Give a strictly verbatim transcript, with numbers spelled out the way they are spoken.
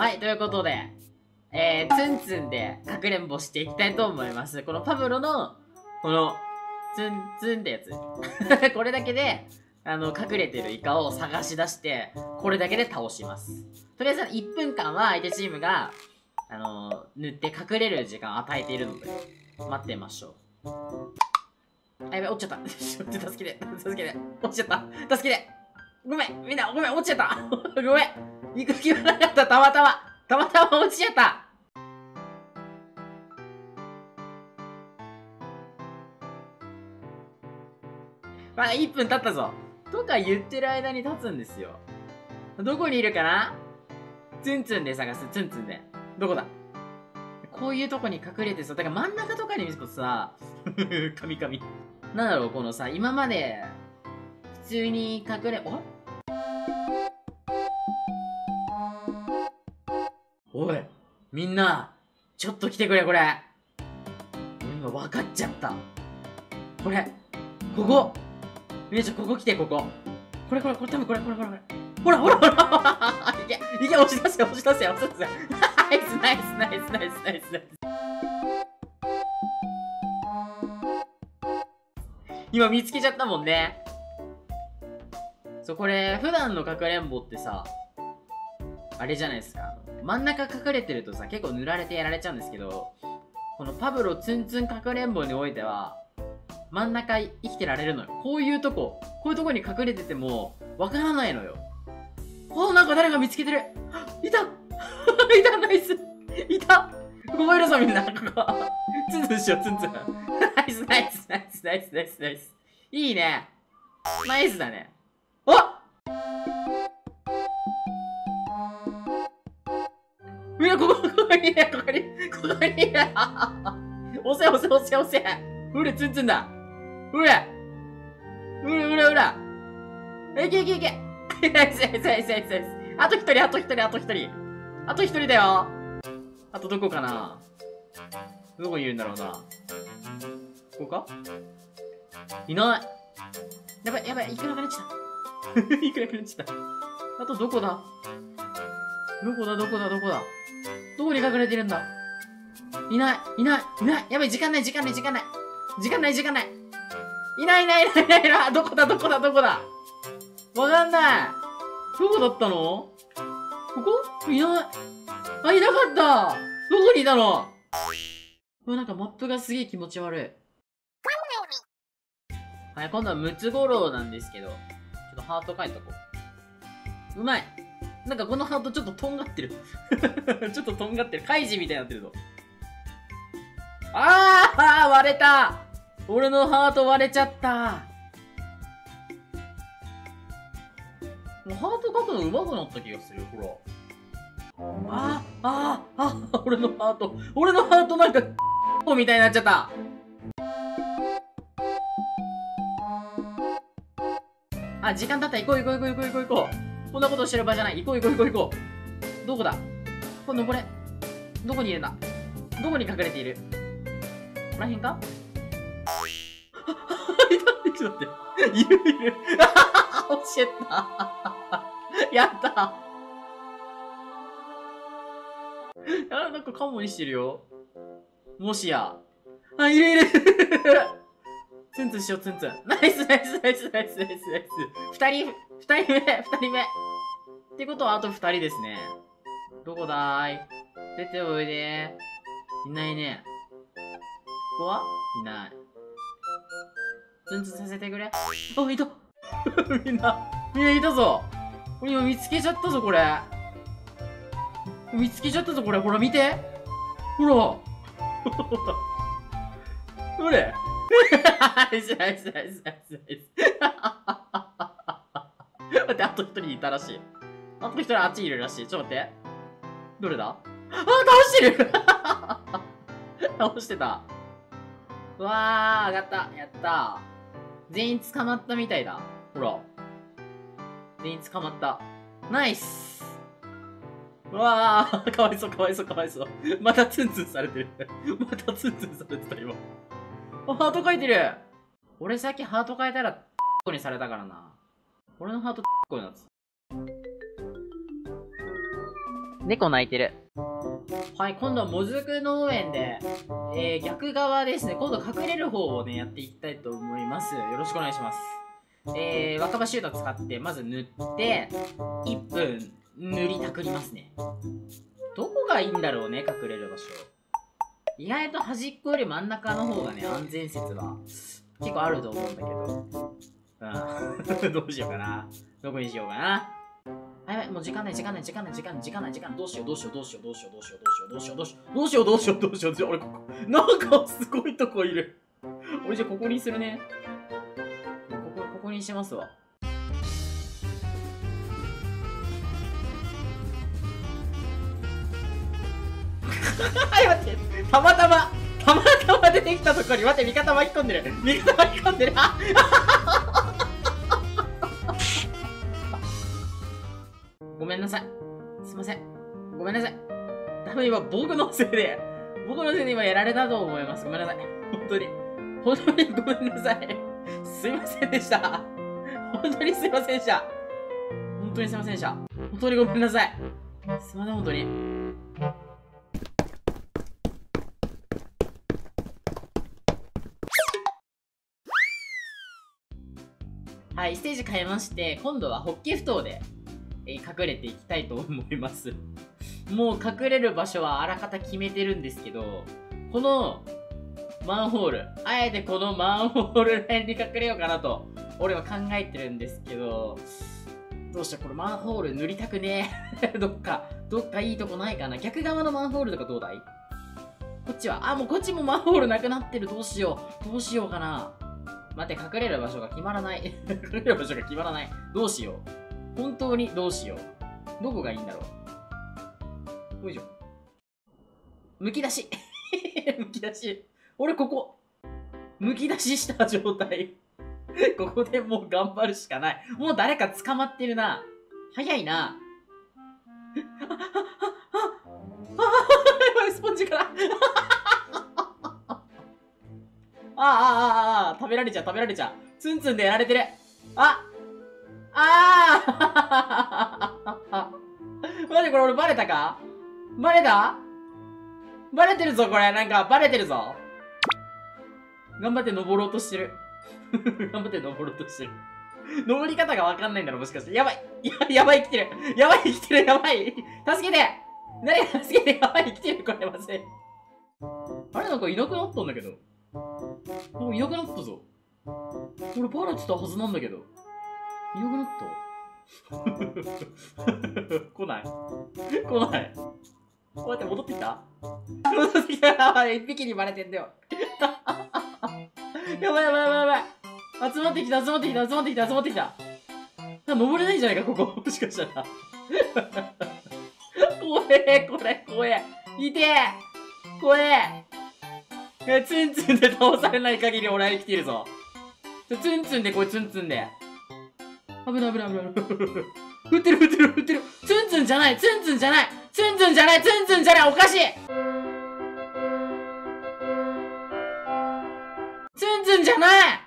はい、ということで、えー、ツンツンでかくれんぼしていきたいと思います。このパブロの、この、ツンツンってやつ。これだけで、あの、隠れてるイカを探し出して、これだけで倒します。とりあえずいっぷんかんは相手チームが、あのー、塗って隠れる時間を与えているので、待ってましょう。あ、やべ、落ちちゃった。助けて、助けて。落ちちゃった。助けて。ごめん、みんな、ごめん、落ちちゃった。ごめん。行く気はなかった、たまたま。たまたま落ちちゃった。まだいっぷん経ったぞ。とか言ってる間に経つんですよ。どこにいるかな？ツンツンで探す、ツンツンで。どこだ？こういうとこに隠れてさ、だから真ん中とかに見るとさ、カミカミ。なんだろう、このさ、今まで、普通に隠れ、おおい、みんな、ちょっと来てくれ、これ。俺今分かっちゃった。これ、ここ。みんなちょ、ここ来て、ここ。これこれ、これ、多分これ、これ、これ、これ。ほらほらほらいけ、いけ、押し出せ、押し出せ、押し出せ。ナイス、ナイス、ナイス、ナイス、ナイス、ナイス。今見つけちゃったもんね。そう、これ、普段のかくれんぼってさ、あれじゃないですか。真ん中隠れてるとさ、結構塗られてやられちゃうんですけど、このパブロツンツンかくれんぼにおいては、真ん中生きてられるのよ。こういうとこ、こういうとこに隠れてても、わからないのよ。お、なんか誰か見つけてる。いたいた、ナイスいた、ここいるぞ、みんな。ここ。ツンツンしよう、ツンツン。ナイス、ナイス、ナイス、ナイス、ナイス、ナイス。いいね。ナイスだね。あ、みんな、ここ、ここにいる、ここに、ここにいる。押せ、押せ、押せ、押せ。うれ、ツンツンだ。うれ。うれ、うれ、うれ。いけいけいけ。ナイス、ナイス、ナイス、ナイス、ナイス。あと一人、あと一人、あと一人。あと一人だよ。あとどこかな？どこにいるんだろうな。ここか？いない。やばい、やばい、いくらかなっちゃった。いくらかなっちゃった。あとどこだ？どこだ、どこだ、どこだ。どこに隠れてるんだ？いない、いない、いない。やばい、時間ない、時間ない、時間ない。時間ない、時間ない。いない、いない、いない、いない、いない。どこだ、どこだ、どこだ。わかんない。どこだったの？ここ？いない。あ、いなかった。どこにいたの？うわ、なんかマップがすげえ気持ち悪い。はい、今度はムツゴロウなんですけど、ちょっとハート書いとこう。うまい。なんかこのハートちょっととんがってる。ちょっととんがってる。カイジみたいになってるぞ。あーあー割れた。俺のハート割れちゃった。もうハート書くの上手くなった気がする。ほら。あーあーあー俺のハート。俺のハートなんか、みたいになっちゃった。あ、時間経った。行こう行こう行こう行こう行こう行こう。こんなことしてる場じゃない。行こう行こう行こう行こう。どこだ？これ登れ。どこにいるんだ？どこに隠れている？ここら辺か？いた。ちょっと待って。いるいる。落ちた。やった。あ、なんかカモにしてるよ。もしや。あ、いるいる。ツンツンしよう、ツンツン。ナイス、ナイス、ナイス、ナイス、ナイス、ナイス。二人、二人目、二人目。ってことは、あと二人ですね。どこだーい？出ておいでー。いないね。ここはいない。ツンツンさせてくれ。あ、いた。みんな、みんないたぞ。俺今見つけちゃったぞ、これ。見つけちゃったぞ、これ。ほら、見て。ほら。ほれ。ナイス、ナイス、ナイス、ナイス、ナイス。待って、あと一人いたらしい。あと一人あっちいるらしい。ちょっと待って。どれだ？あ、倒してる倒してた。うわー、上がった。やったー。全員捕まったみたいだ。ほら。全員捕まった。ナイス。うわー、かわいそう、かわいそう、かわいそう。またツンツンされてる。またツンツンされてた、今。あ、ハート書いてる。俺さっきハート書いたら、こにされたからな。俺のハート、こになってた。 猫泣いてる。はい、今度はもずく農園で、えー、逆側ですね。今度隠れる方をね、やっていきたいと思います。よろしくお願いします。えー、若葉シュート使って、まず塗って、いっぷん塗りたくりますね。どこがいいんだろうね、隠れる場所。意外と端っこより真ん中の方がね、安全説は結構あると思うんだけど。うん。どうしようかな。どこにしようかな。あ、やばい、もう時間ない、時間ない、時間ない、時間ない、時間ない、時間ない。どうしよう、どうしよう、どうしよう、どうしよう、どうしよう、どうしよう、どうしよう、どうしよう、どうしよう、どうしよう、どうしよう、俺ここ、なんかすごいとこいる。俺じゃあここにするね。ここ、ここにしますわ。はい、待って。たまたま、たまたま出てきたところに、待って、味方巻き込んでる。味方巻き込んでる。あごめんなさい。すいません。ごめんなさい。多分今僕のせいで、僕のせいで今やられたと思います。ごめんなさい。本当に。本当にごめんなさい。すいませんでした。本当にすいませんでした。本当にすいませんでした。本当にごめんなさい。すいません、本当に。はい、ステージ変えまして、今度はホッケーふ頭で、えー、隠れていきたいと思います。もう隠れる場所はあらかた決めてるんですけど、このマンホール、あえてこのマンホールらへんに隠れようかなと、俺は考えてるんですけど、どうしたこれマンホール塗りたくねえ。どっか、どっかいいとこないかな。逆側のマンホールとかどうだい？こっちは、あ、もうこっちもマンホールなくなってる。どうしよう。どうしようかな。待って、隠れる場所が決まらない。隠れる場所が決まらない。どうしよう。本当にどうしよう。どこがいいんだろう。よいしょ。むき出し。むき出し。俺ここ。むき出しした状態。ここでもう頑張るしかない。もう誰か捕まってるな。早いな。あ、あ、あ、あ、あ、スポンジから。ああ、ああ、ああ、食べられちゃう、食べられちゃう。ツンツンでやられてる。あああマジこれ俺バレたか？バレた？バレてるぞ、これ。なんか、バレてるぞ。頑張って登ろうとしてる。頑張って登ろうとしてる。登り方がわかんないんだろ、もしかして。やばい。や、やばい、生きてる。やばい、生きてる、やばい。助けて！誰が助けて？やばい、生きてる、これ、まずい。あれ、なんかいなくなったんだけど。もういなくなったぞ。俺バレてたはずなんだけど。いなくなった来ない来ないこうやって戻ってきた戻ってきたやばい、一匹にバレてんだよ。やばいやばいやばいやばい。集まってきた集まってきた集まってきた集まってきた。登れないんじゃないか、ここ。もしかしたら。怖え、これ、怖え。いてえ怖え。え、ツンツンで倒されない限り俺は生きてるぞ。ツンツンでこれツンツンで。危ない危ない危ない。振ってる振ってる振ってる。ツンツンじゃないツンツンじゃないツンツンじゃないツンツンじゃないおかしいツンツンじゃない